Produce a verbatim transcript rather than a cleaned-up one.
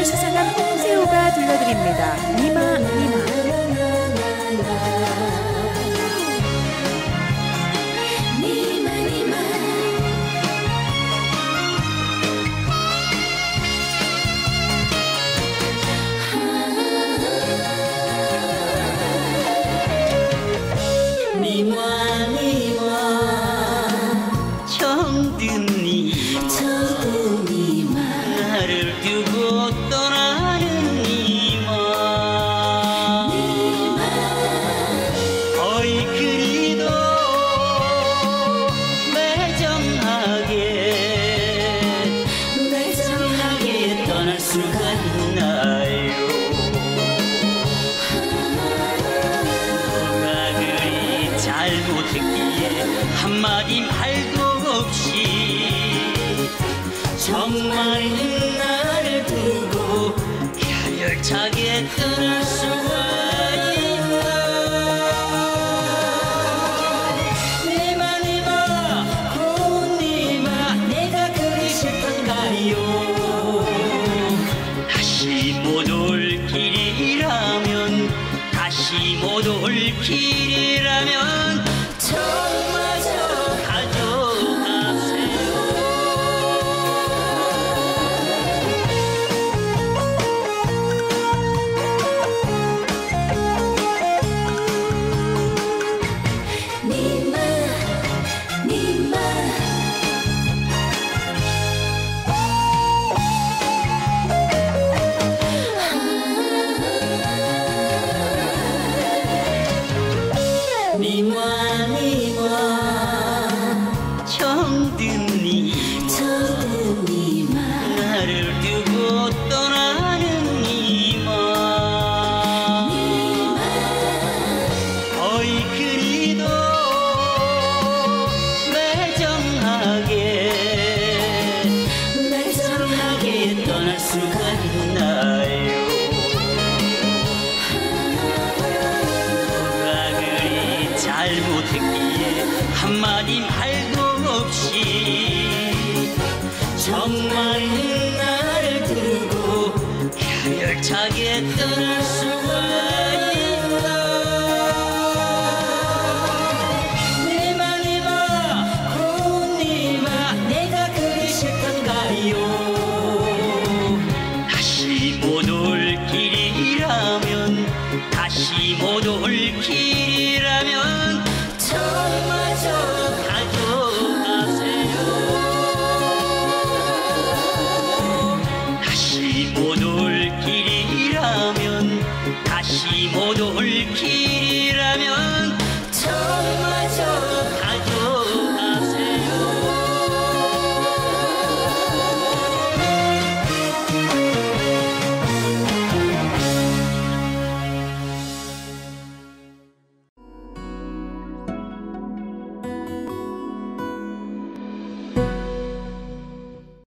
싱글 수상한 홍세호가 들려드립니다. 니마 니마. 니마 니마 정든 니마 정든 니마 나를 두고 떠나는 니마 니마 어이 그리도 매정하게 매정하게 떠날 수가 있나요? 잘못했기에 한마디 말도 없이 정말 나를 두고 혈혈차게 떠날 수가 있나? 니마 니마 고운 니마 내가 그리 싫던가요? 다시 못 올 길이라면 다시 못 올 길이라면 저마저 가져가세요. 니마 니마 니마 니마 정든 니마 정든 니마 나를 두고 떠나는 니마 니마 어이 그리도 매정하게 매정하게 떠날 수가 있나요? 잘못했기에 한마디 말도 없이 정말 나를 두고 혈혈차게 떠날 수가 있나? 니마 니마 고운 니마 내가 그리 싫던가요? 다시 못 올 길이라면 다시 못 올 길이라면 저마저 가져가세요. 다시 못 올